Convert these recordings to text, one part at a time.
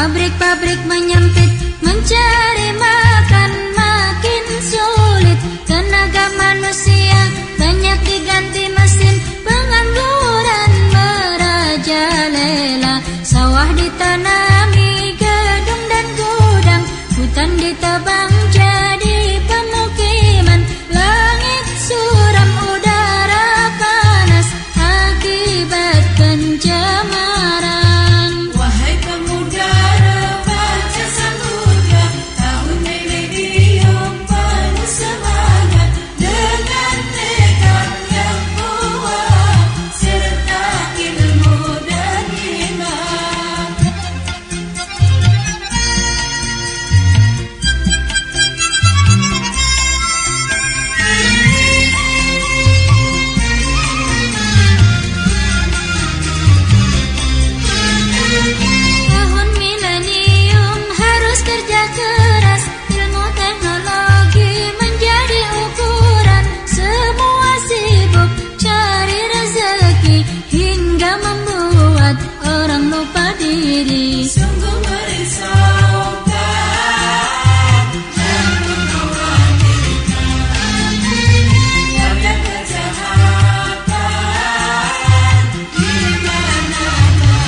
Pabrik-pabrik menyempit, mencari makan makin sulit. Tenaga manusia banyak diganti mesin, pengangguran merajalela. Sawah ditanami gedung dan gudang, hutan ditebang jadi pemukiman. Langit suram, udara panas akibat pencemaran. Wahai pemuda remaja samudra, tahun milenium penuh semangat. Dengan tekad yang kuat serta ilmu dan iman, tahun milenium harus kerja keras, ilmu teknologi menjadi ukuran. Semua sibuk cari rezeki hingga membuat orang lupa diri. sungguh merisaukan dan mengkhawatirkan. Banyak kejahatan di mana-mana.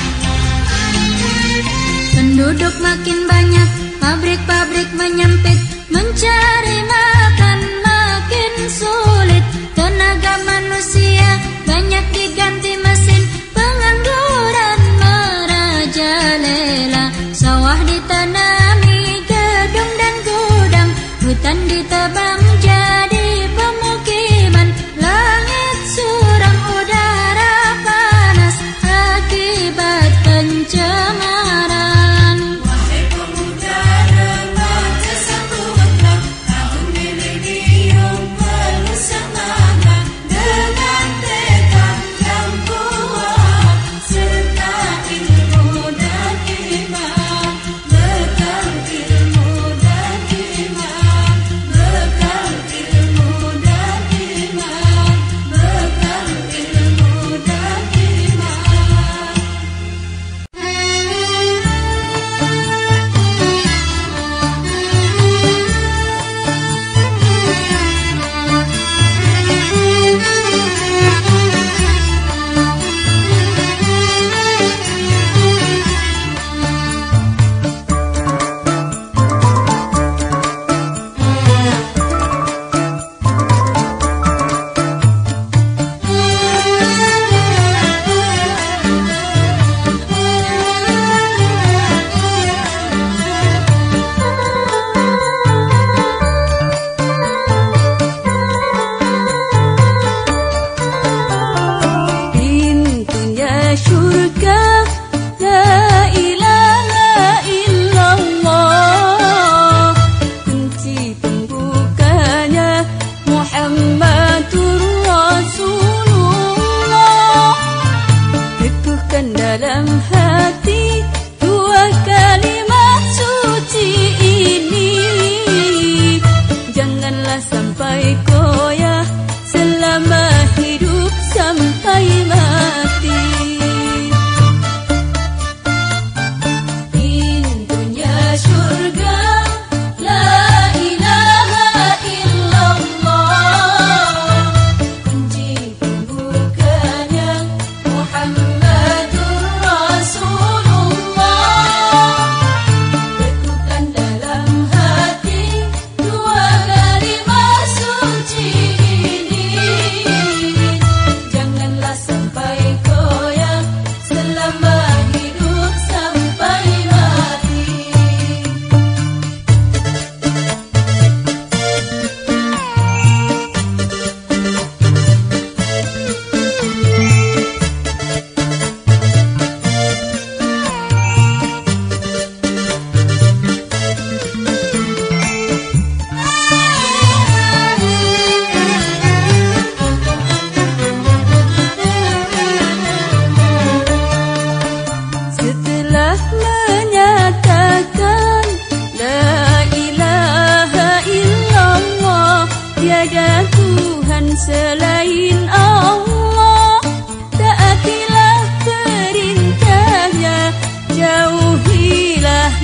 Penduduk makin banyak, pabrik-pabrik menyempit, mencari makan makin sulit. Tenaga manusia banyak diganti mesin, pengangguran merajalela. Sawah ditanami gedung dan gudang, hutan ditebang jadi pemukiman. Langit suram, udara panas akibat pencemaran. Wahai pemuda remaja samudra, tahun milenium penuh semangat. Dengan tekad yang kuat serta ilmu dan iman, bekal ilmu dan iman, bekal ilmu dan iman, bekal ilmu dan iman. Pintunya syurga, la ilaha illallah. Kunci pembukanya Muhammadur Rasulullah. Teguhkan dalam hati dua kalimat suci ini. Janganlah sampai goyah selama hidup sampai mati. Pintunya syurga, la ilaha illallah. Kunci pembukanya Muhammadur Rasulullah. Teguhkan dalam hati dua kalimat suci ini. Janganlah sampai goyah selama hidup sampai mati. Setelah menyatakan la ilaha illallah, tiada Tuhan selain Allah, taatilah perintahnya, jauhilah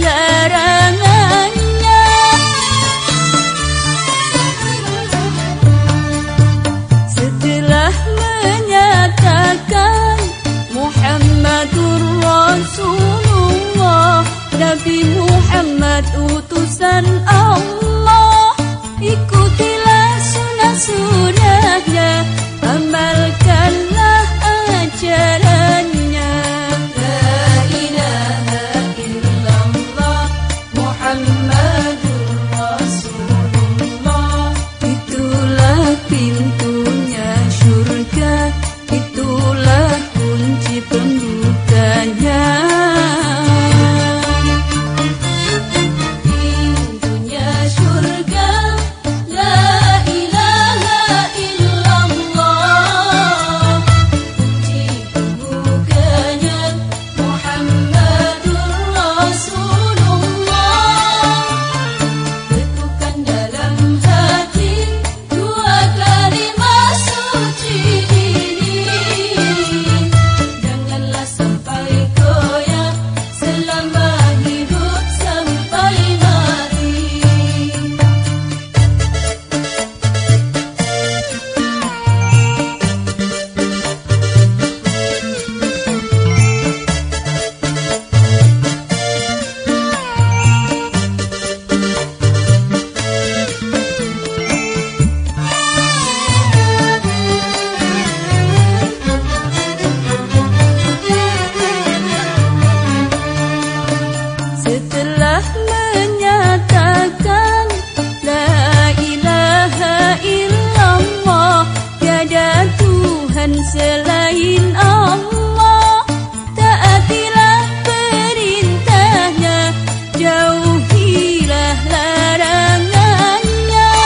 Nabi Muhammad utusan Allah, ikutilah sunnah-sunnahnya, amalkanlah ajarannya. La ilaha illallah Muhammadur Rasulullah, itulah pintunya surga, itulah kunci pembukanya. Selain Allah, taatilah perintahnya, jauhilah larangannya.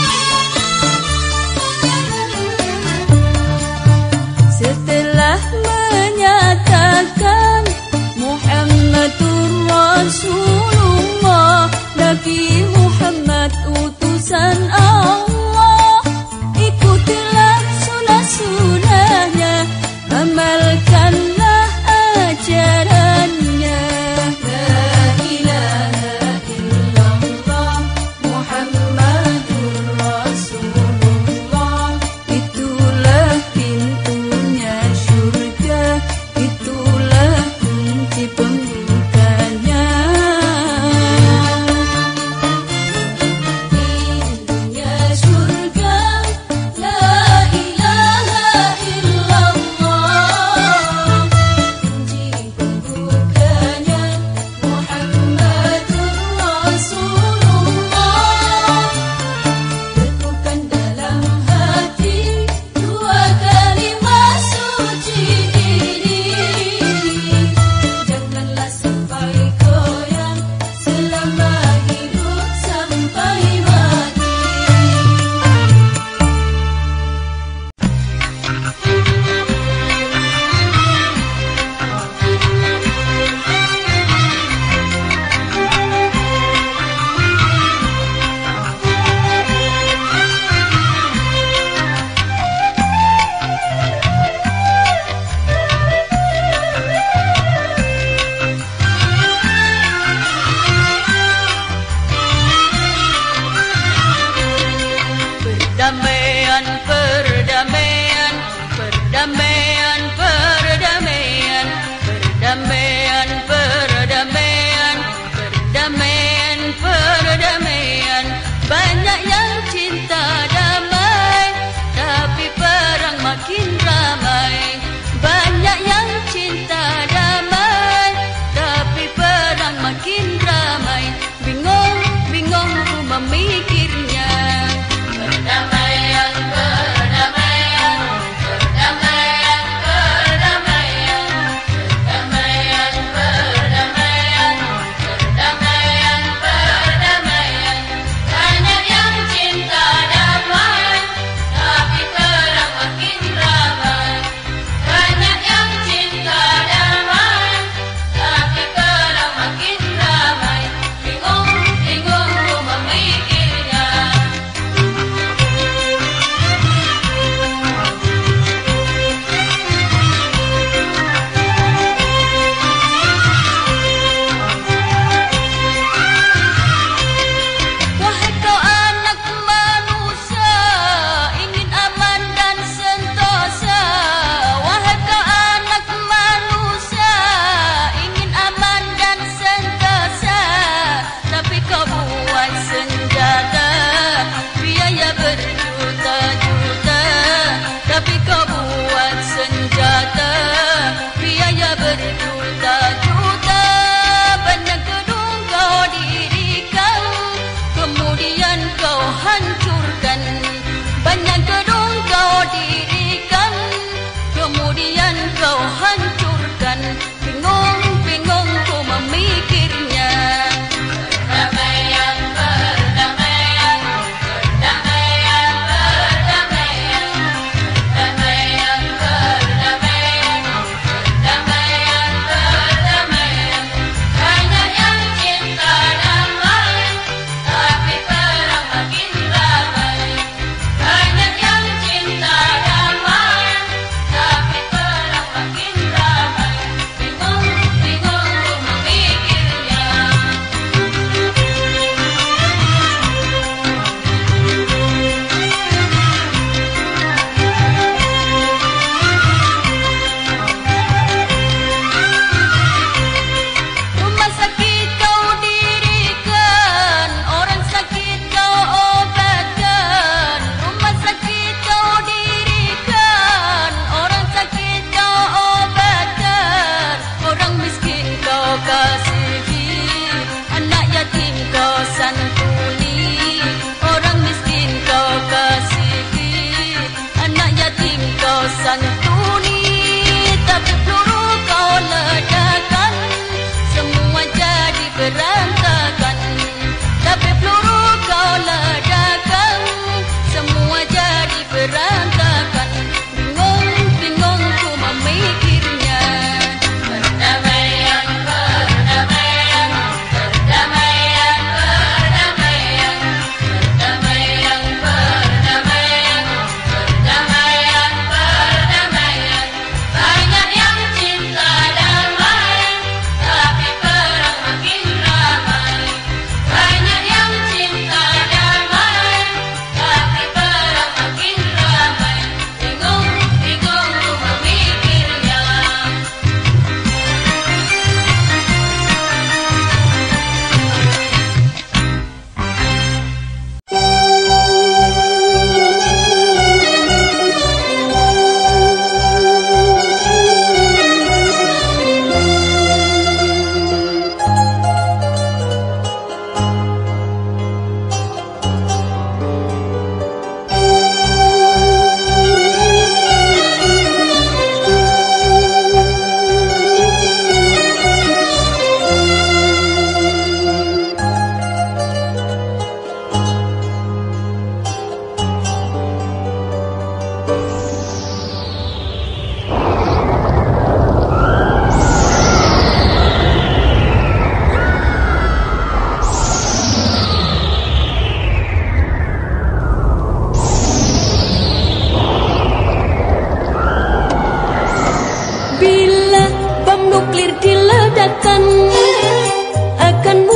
Setelah menyatakan Muhammadur Rasulullah, Nabi Muhammad utusan Allah, ikutilah sunnah-sunnahnya, amalkanlah ajarannya. La ilaha illallah Muhammadur Rasulullah, itulah pintunya surga, itulah kunci pembukanya. Pintunya surga, la ilaha illallah, kunci pembukanya Muhammadur Rasulullah. Teguhkan dalam hati dua kalimat suci ini, janganlah sampai goyang selama hidup sampai mati.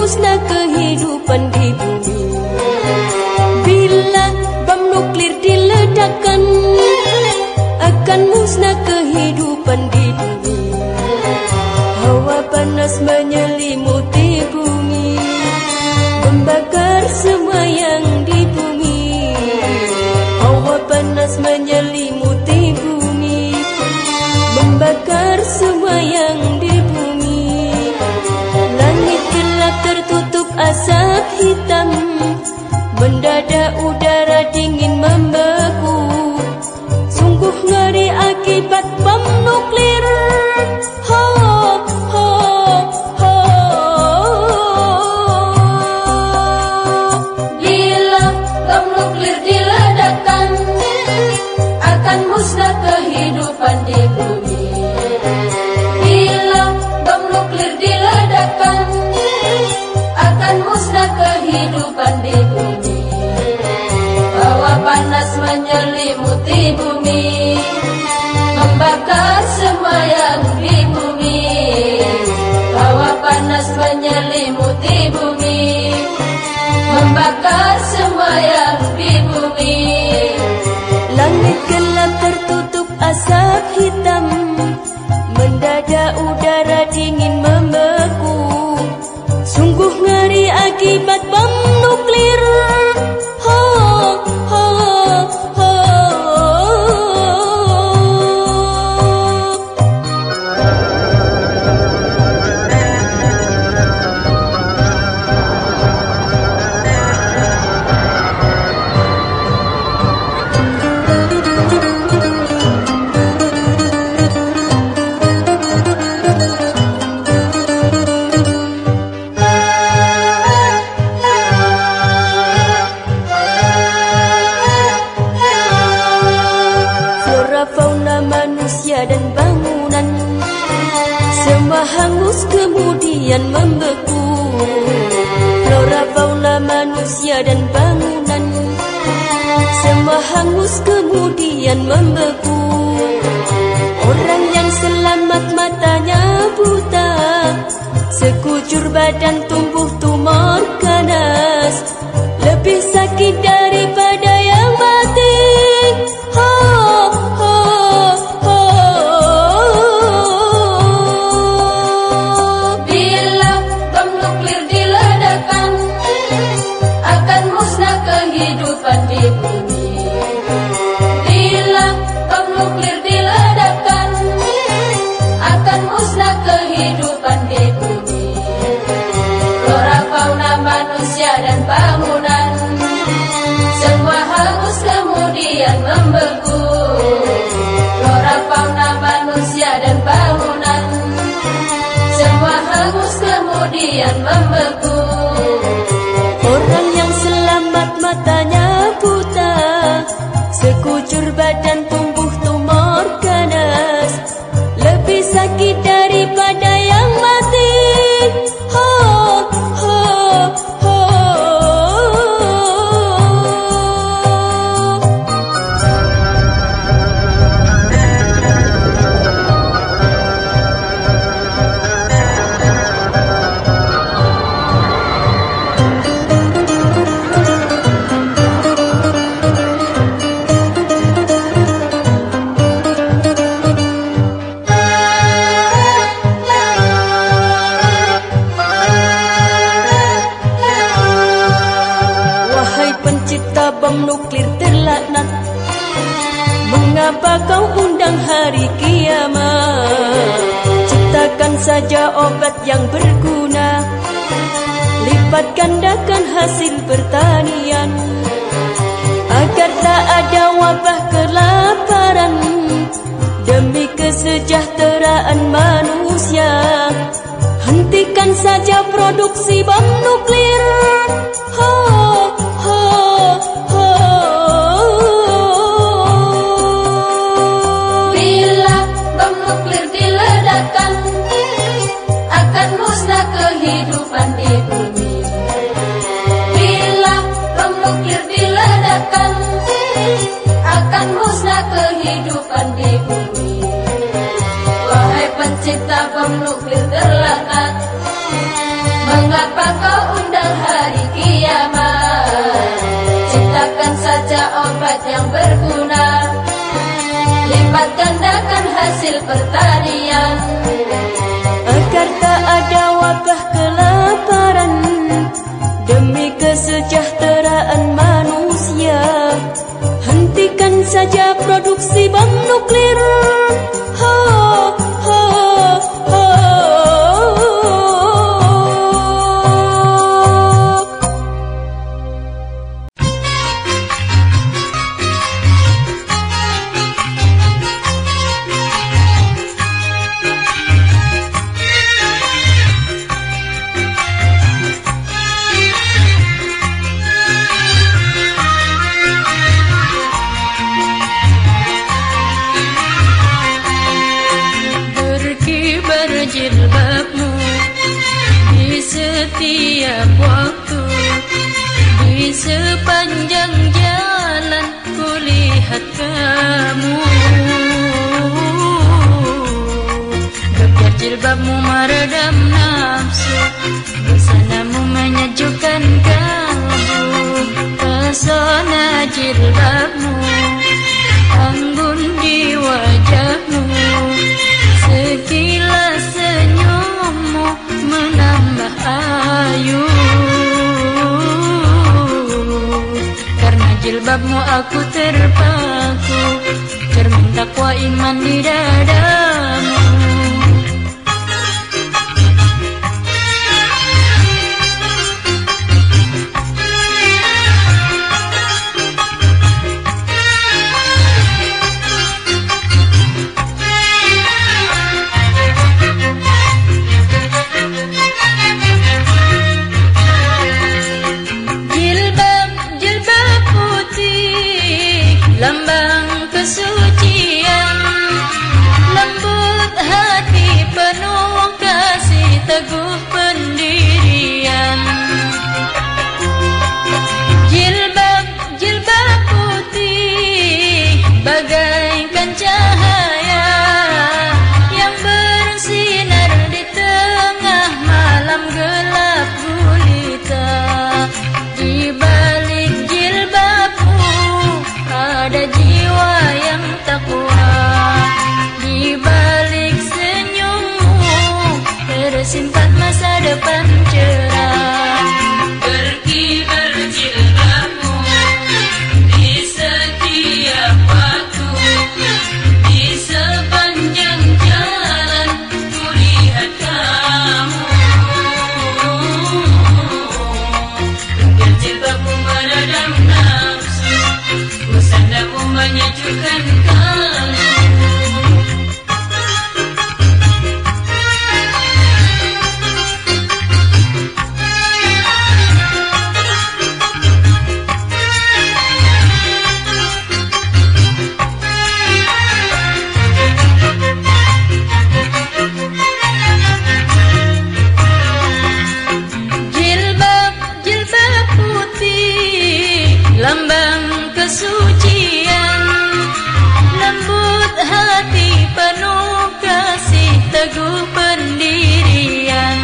musnah kehidupan di bumi. Bila bom nuklir diledakkan, akan musnah kehidupan di bumi. Hawa panas menyelimuti bumi, membakar semua yang di bumi. Hawa panas menyelimuti bumi, membakar semua yang di bumi. Langit gelap tertutup asap hitam, mendadak udara dingin membeku. Sungguh ngeri akibat bom nuklir. Ho, ho, ho. Bila bom nuklir diledakkan, akan musnah kehidupan di bumi. Bila bom nuklir diledakkan, akan musnah kehidupan di bumi. Hawa panas menyelimuti bumi, membakar semua yang di bumi. Hawa panas menyelimuti bumi, membakar semua yang di bumi. Langit gelap tertutup asap hitam, mendadak udara dingin membeku. Sungguh ngeri akibat bom nuklir. Ho, ho, ho. Dan bangunan semua hangus kemudian membeku. Flora fauna manusia dan bangunan semua hangus kemudian membeku. Orang yang selamat matanya buta, sekujur badan tumbuh tumor ganas, lebih sakit daripada yang mati. Ho, ho. Kehidupan di bumi. Bila bom nuklir diledakkan, akan musnah kehidupan di bumi. Flora fauna manusia dan bangunan semua hangus kemudian membeku. Flora fauna manusia dan bangunan semua hangus kemudian membeku. Orang yang selamat matanya buta, sekujur badan tumbuh tumor ganas, lebih sakit daripada yang mati. Ho, ho, ho. Bom nuklir terlaknat, mengapa kau undang hari kiamat? Ciptakan saja obat yang berguna, lipat gandakan hasil pertanian, agar tak ada wabah kelaparan, demi kesejahteraan manusia. Hentikan saja produksi bom nuklir. Ho, ho, ho. Bila bom nuklir diledakkan, akan musnah kehidupan di bumi. Bila bom nuklir diledakkan, akan musnah kehidupan di bumi. Wahai pencipta bom nuklir terlaknat, mengapa kau hasil pertanian. Agar tak ada wabah kelaparan, demi kesejahteraan manusia, hentikan saja produksi bom nuklir. Ho, ho, ho. Jilbabmu di setiap waktu, di sepanjang jalan kulihat kamu. Gegar jilbabmu meredam nafsu, busanamu menyejukkan kalbu. Pesona jilbabmu anggun di wajahmu, sekilas senyummu menambah ayu. Karena jilbabmu aku terpaku, cermin takwa iman di dadamu. Lambang kesucian, lembut hati penuh kasih, teguh pendirian. Jilbab putih bagaikan cahaya yang bersinar di tengah malam gelap gulita. Di balik jilbabmu ada jiwa yang takwa, di balik senyummu tersimpan masa depan cerah. Berkibar jilbabmu di setiap waktu, di sepanjang jalan kulihat kamu. Gegar jilbabmu meredam nafsu, busanamu menyejukkan kalbu. Jilbab putih lambang kesucian, lembut hati penuh kasih, teguh pendirian.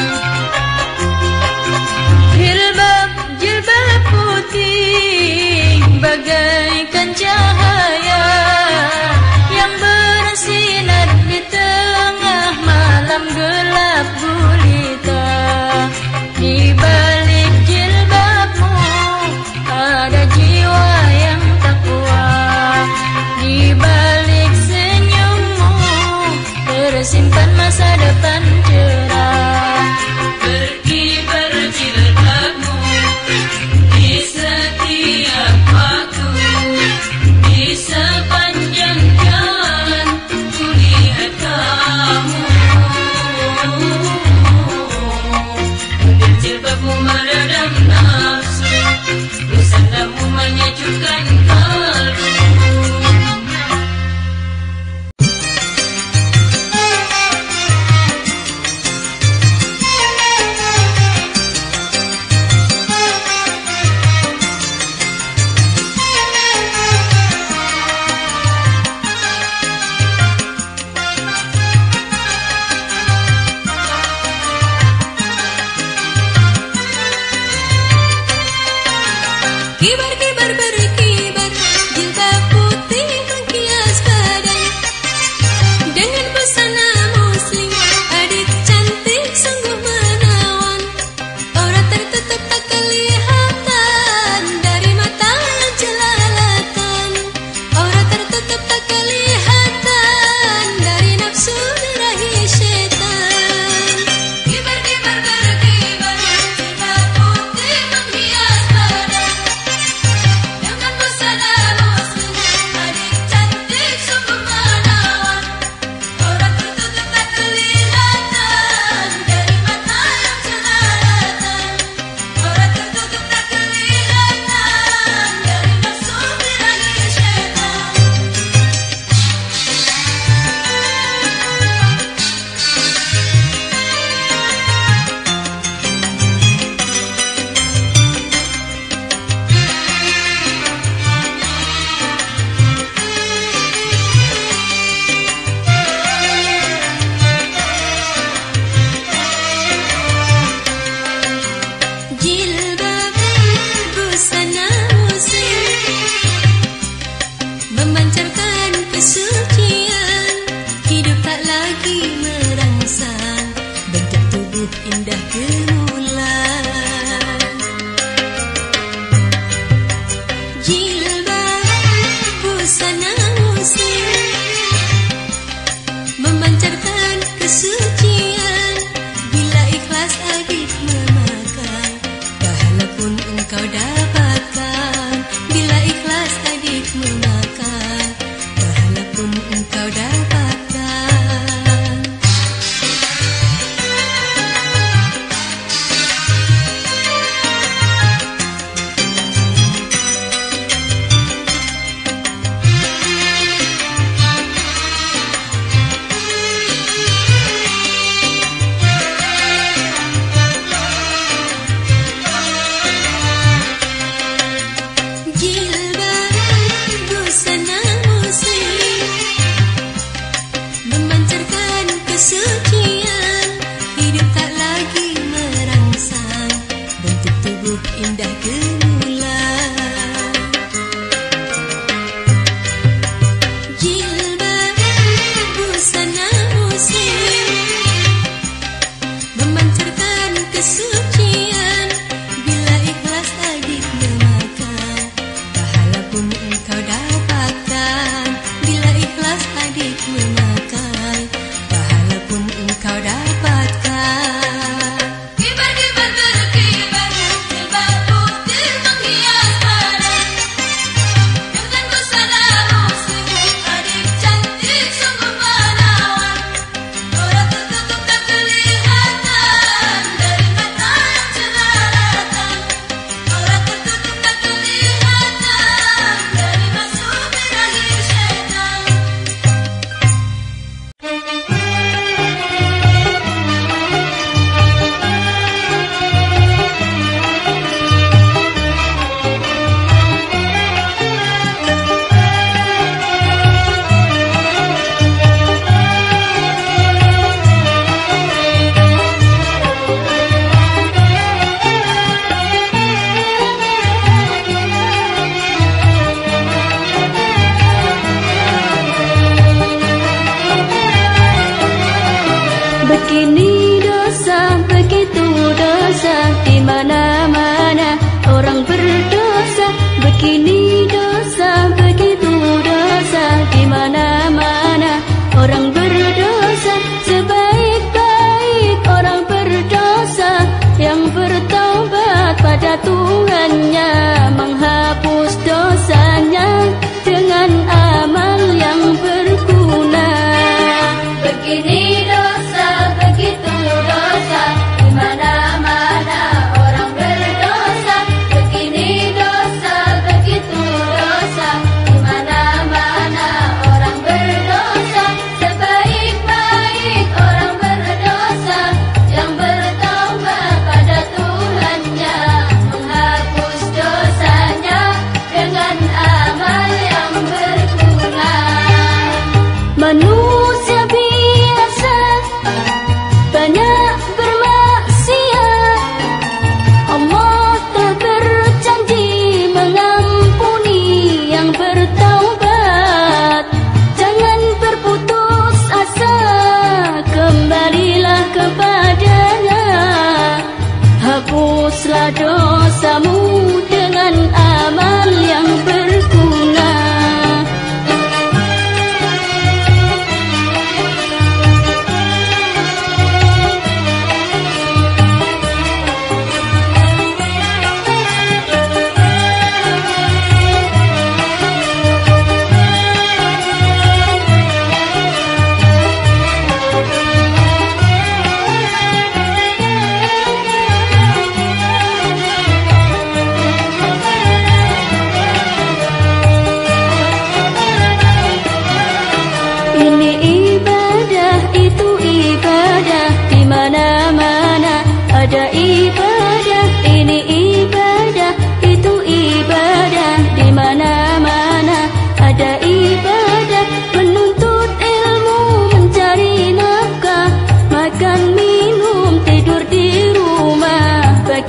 Jilbab putih bagaikan cahaya yang bersinar di tengah malam gelap gulita. Di balik jilbabmu ada jiwa yang takwa, di balik senyummu tersimpan masa depan cerah. Berkibar jilbabmu di setiap waktu, di sepanjang jalan kulihat kamu. Gegar jilbabmu meredam nafsu, busanamu menyejukkan kalbu. Kibar-kibar berkibar Jilbab busana muslim memancarkan kesucian, hidup tak lagi merangsang, bentuk tubuh indah gemulan. Jilbab busana muslim memancarkan kesucian, bila ikhlas adik memakai, pahala pun engkau dapatkan. Bila ikhlas adik memakai, pahala pun engkau dapatkan. Jilbab busana muslim memancarkan kesucian, hidup tak lagi merangsang, bentuk tubuh indah gemulan. Jilbab busana muslim memancarkan kesucian, bila ikhlas adik memakai, pahala pun engkau dapatkan. Bila ikhlas adik memakai, pahala pun engkau dapatkan. Kibar-kibar berkibar, jilbab putih menghias badan. Dengan busana muslim, adik cantik sungguh menawan. Aurat tertutup tak kelihatan dari mata yang jelalatan. Aurat tertutup tak kelihatan dari masuk birahi syaitan. Begini dosa, begitu dosa, di mana-mana orang berdosa. Begini dosa, begitu dosa, di mana-mana orang berdosa. Sebaik-baik orang berdosa yang bertaubat pada Tuhannya, menghapus dosanya dengan amal yang berguna. Begini dosa, begitu dosa, di mana-mana orang berdosa. Begini dosa, begitu dosa, di mana-mana orang berdosa. Sebaik-baik orang berdosa yang bertaubat pada Tuhannya, menghapus dosanya dengan amal yang berguna. Manusia biasa banyak bermaksiat, Allah telah berjanji mengampuni yang bertaubat. Jangan berputus asa, kembalilah kepadanya. Hapuslah dosamu dengan amal yang berguna.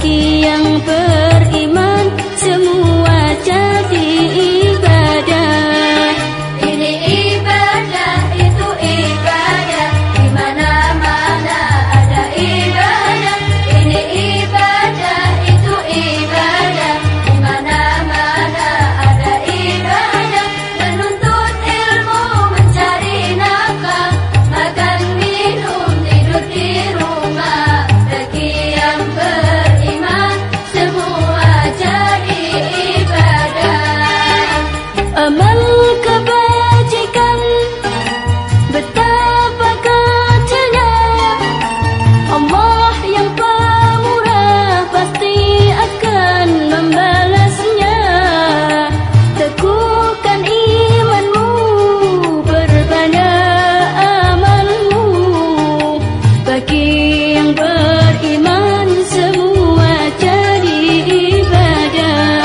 Bagi yang beriman semua jadi ibadah. Ini ibadah, itu ibadah, di mana-mana ada ibadah. Ini ibadah, itu ibadah, di mana-mana ada ibadah. Menuntut ilmu, mencari nafkah, makan minum, tidur di rumah. Bagi yang beriman semua jadi ibadah. Amal kebajikan betapa kecilnya, Allah yang pemurah pasti akan membalasnya. Teguhkan imanmu, perbanyak amalmu. Bagi yang beriman semua jadi ibadah.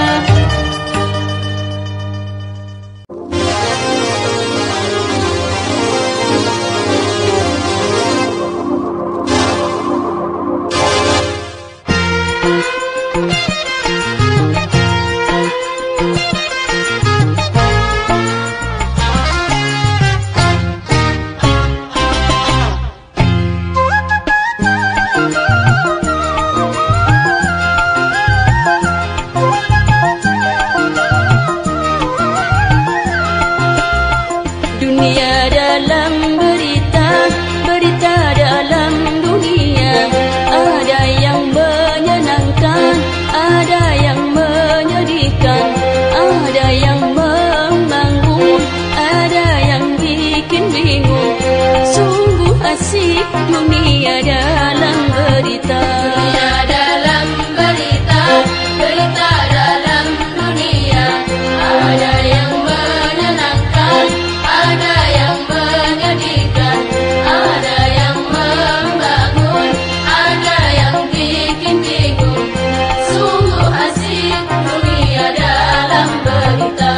Dunia dalam berita, berita dalam dunia. Ada yang menyenangkan, ada yang menyedihkan, ada yang membangun, ada yang bikin bingung. Sungguh asik dunia dalam berita. Dunia dalam berita, berita dalam dunia. Ada yang menyenangkan, ada yang menyedihkan, ada yang membangun, ada yang bikin bingung. Sungguh asik dunia dalam berita.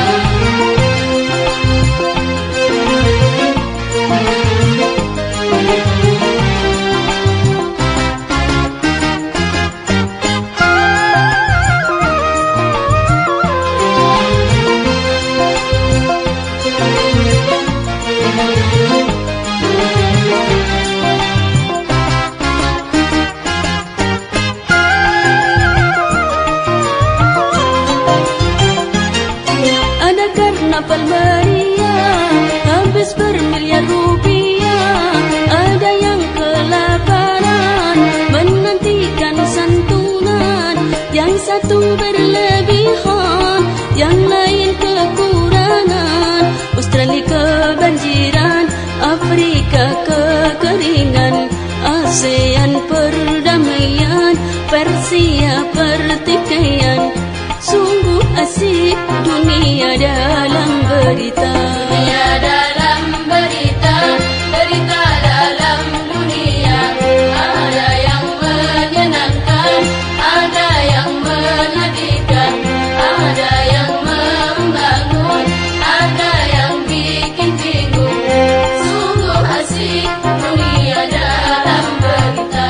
Ada karnaval meriah, habis bermiliar rupiah. Ada yang kelaparan, menantikan santunan. Yang satu berlebihan, yang lain kekurangan. Australia kebanjiran, Afrika kekeringan, ASEAN perdamaian, Persia pertikaian. Sungguh asik dunia dalam berita. Dunia dalam berita, berita dalam dunia. Ada yang menyenangkan, ada yang menyedihkan, ada yang membangun, ada yang bikin bingung. Sungguh asik dunia dalam berita.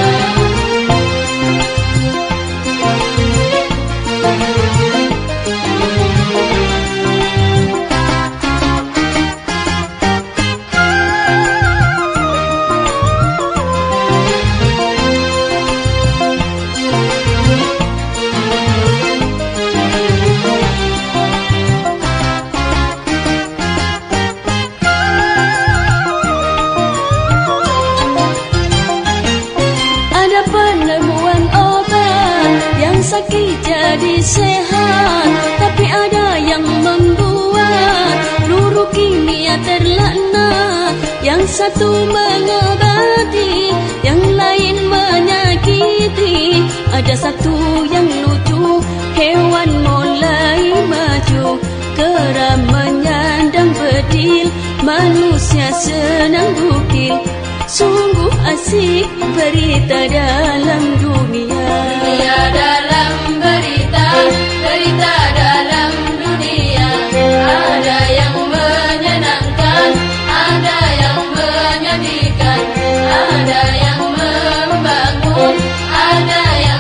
Ada penemuan obat yang sakit jadi sehat, tapi ada yang membuat peluru kimia terlaknat. Yang satu mengobati, yang lain menyakiti. Ada satu yang lucu, hewan mulai maju, kera menyandang bedil, manusia senang bukil. Sungguh asik berita dalam dunia. Dunia dalam berita, berita dalam dunia. Ada yang menyenangkan, ada yang menyedihkan, ada yang membangun, ada yang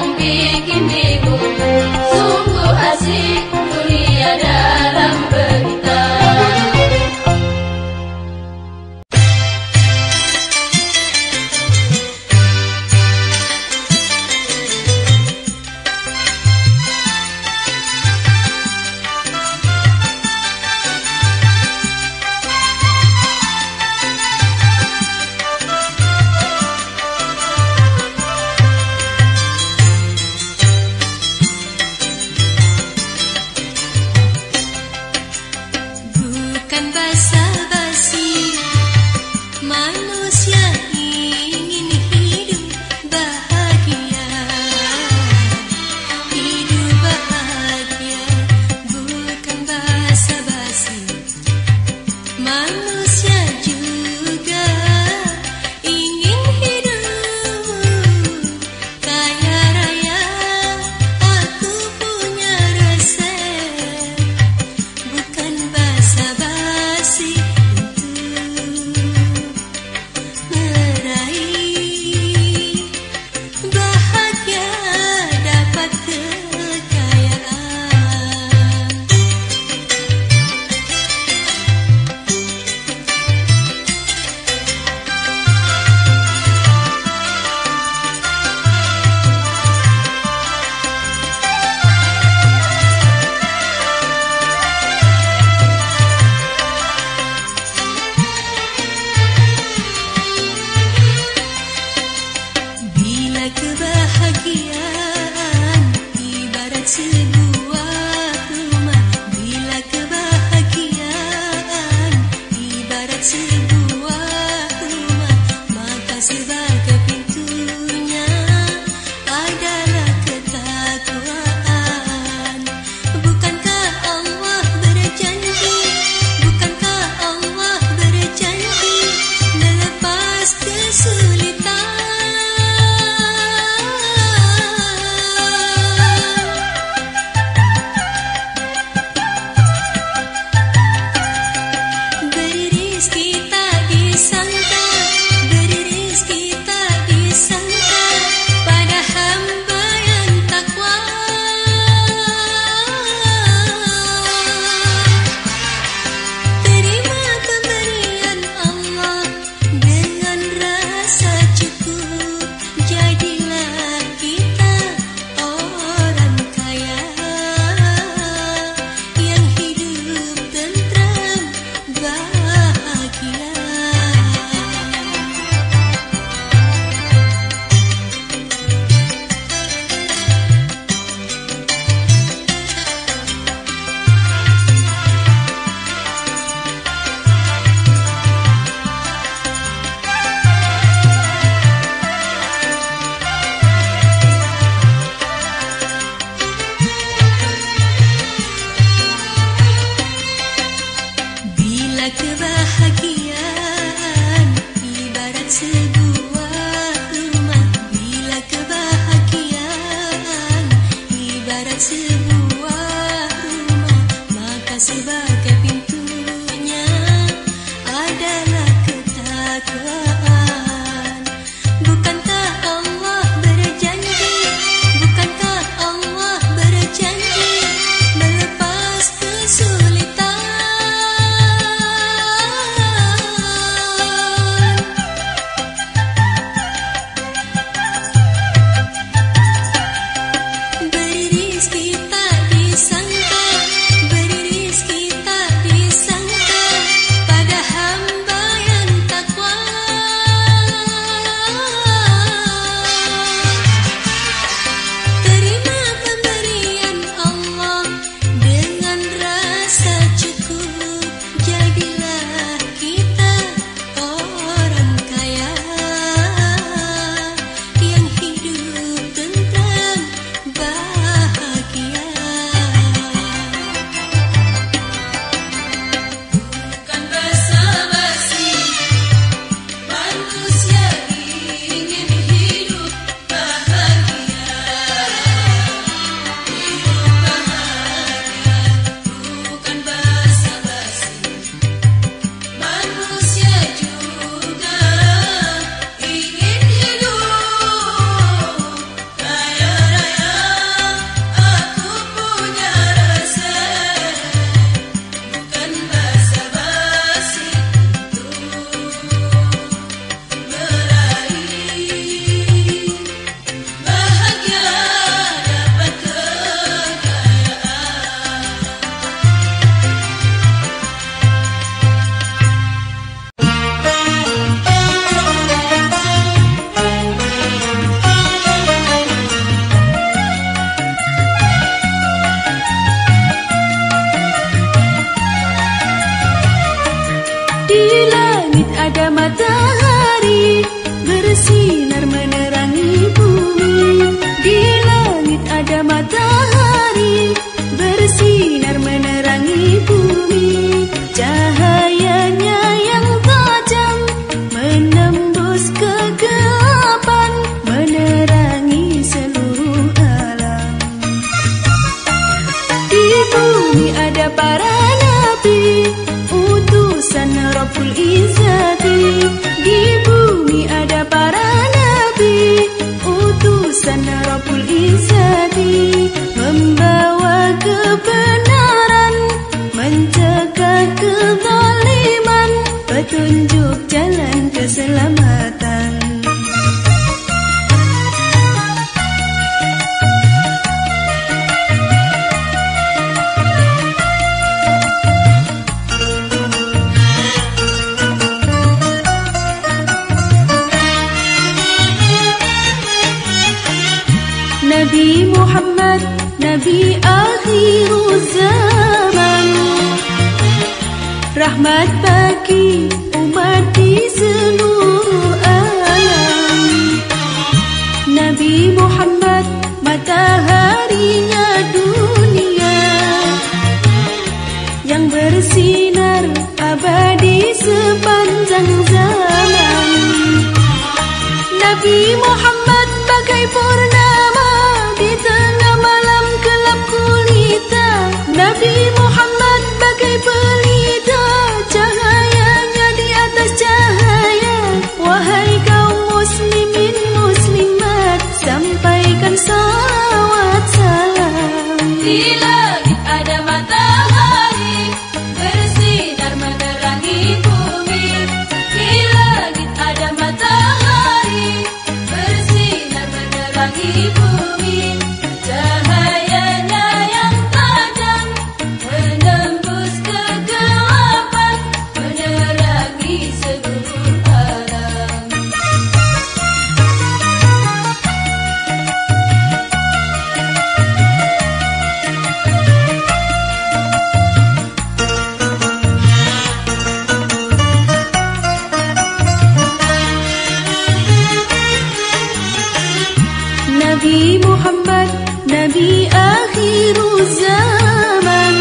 utusan Rabbul Izzati, membawa kebenaran, mencegah kezaliman, petunjuk jalan keselamatan. Nabi Muhammad, Nabi akhirul zaman, rahmat bagi umat di seluruh alam. Nabi Muhammad, mataharinya dunia, yang bersinar abadi sepanjang zaman. Nabi Muhammad bagai purnama di tengah malam gelap gulita. Nabi Muhammad bagai pelita, cahayanya di atas cahaya. Wahai kaum muslimin muslimat, sampaikan salawat salam. Di langit ada matahari bersinar menerangi bumi. Di langit ada matahari bersinar menerangi bumi. Cahayanya yang tajam menembus kegelapan, menerangi seluruh alam. Nabi Muhammad, Nabi akhirul zaman,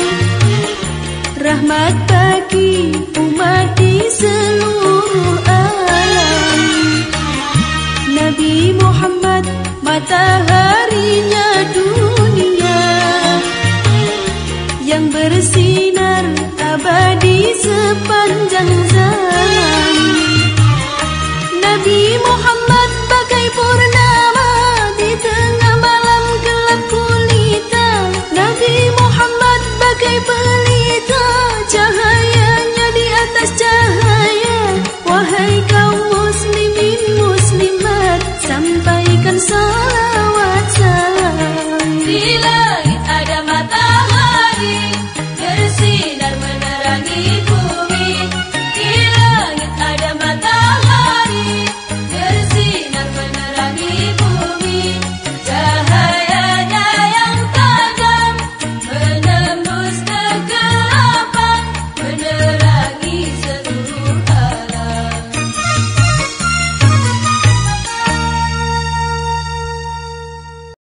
rahmat bagi umat di seluruh alam. Nabi Muhammad, mataharinya dunia, yang bersinar abadi sepanjang zaman. Nabi Muhammad bagai purnama di tengah malam gelap gulita. Nabi Muhammad bagai pelita, cahayanya di atas cahaya. Wahai kaum muslimin muslimat, sampaikan salawat salam. Di langit ada matahari bersinar menerangi bumi. Di langit ada